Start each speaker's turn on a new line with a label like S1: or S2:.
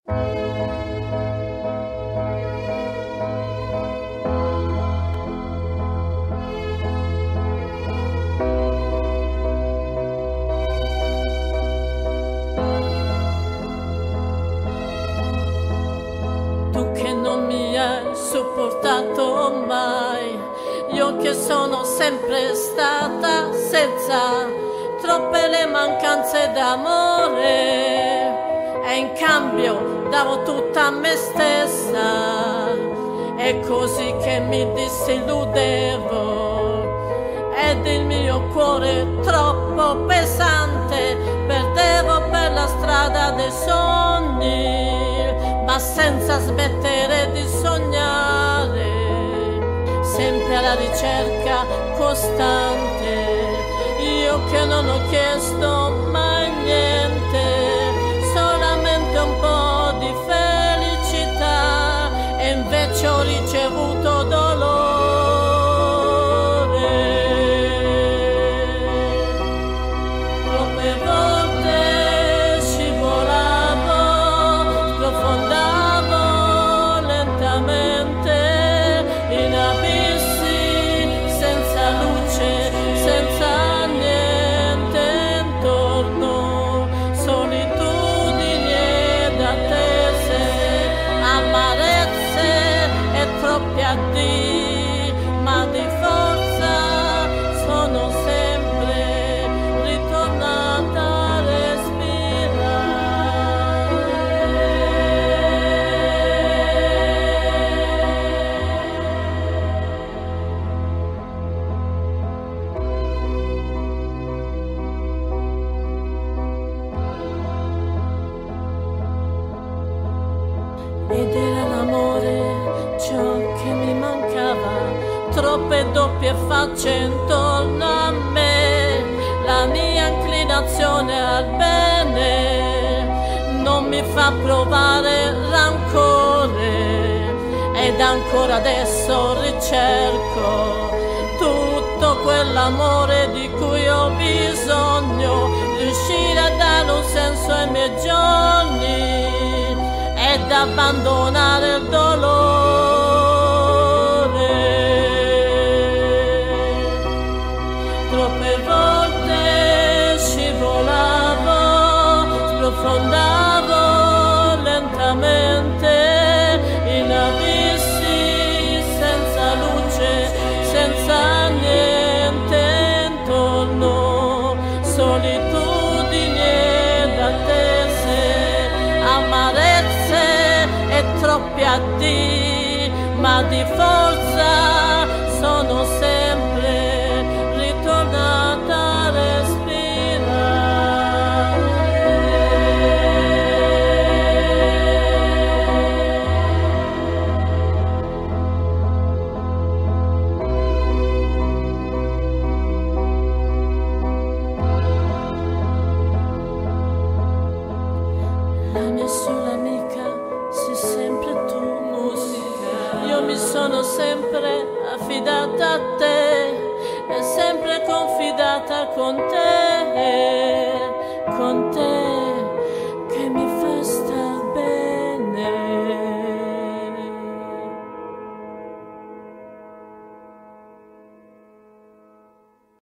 S1: Tu che non mi hai sopportato mai, io che sono sempre stata senza troppe le mancanze d'amore, e in cambio davo tutta a me stessa, è così che mi disilludevo, ed il mio cuore troppo pesante perdevo per la strada dei sogni, ma senza smettere di sognare, sempre alla ricerca costante. Io che non ho chiesto mai niente, solamente un po' di felicità, e invece ho ricevuto dolore. Troppe volte scivolavo, sprofondavo lentamente in abissi senza luce, senza niente intorno, solitudini ed attese, amarezze e troppi addii, ma di forza sono sempre ritornata a ed era l'amore ciò che mi mancava, troppe doppie facce intorno a me, la mia inclinazione al bene non mi fa provare rancore, ed ancora adesso ricerco tutto quell'amore di cui ho bisogno, riuscire a dare un senso ai miei giorni ed abbandonare il dolore. Troppe volte scivolavo, sprofondavo lentamente in abissi senza luce, senza niente intorno, solitudini ed attese, amarezze e troppi addii, ma di forza sono sempre ritornata a La mia sola amica sei sempre tu, musica. Io mi sono sempre affidata a te e sempre confidata con te, con te.